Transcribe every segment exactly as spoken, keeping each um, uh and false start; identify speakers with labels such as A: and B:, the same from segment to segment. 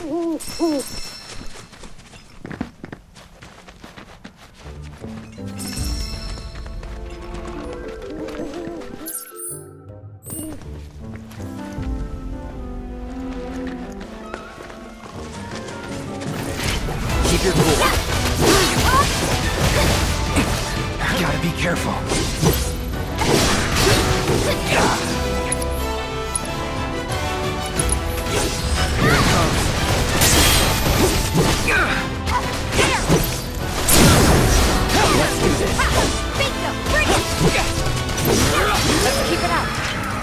A: Keep your cool. Gotta be careful. Here it comes. Let's do this.
B: Bingo! Bring it! Let's keep it up.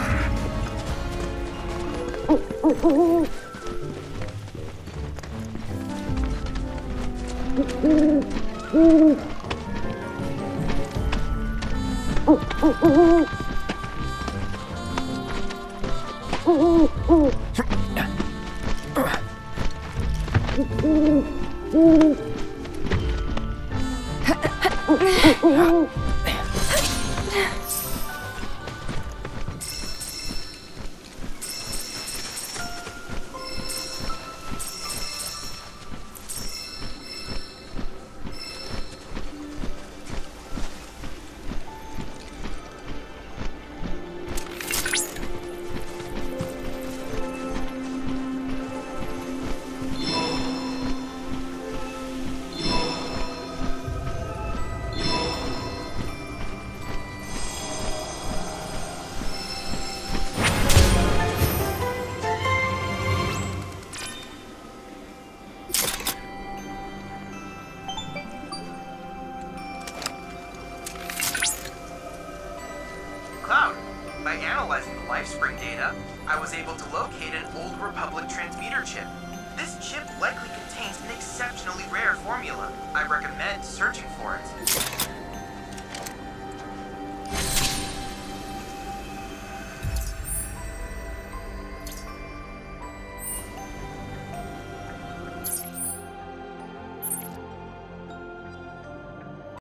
C: Cloud, by analyzing the LifeSpring data, I was able to locate an Old Republic transmitter chip. This chip likely contains an exceptionally rare formula. I recommend searching for it.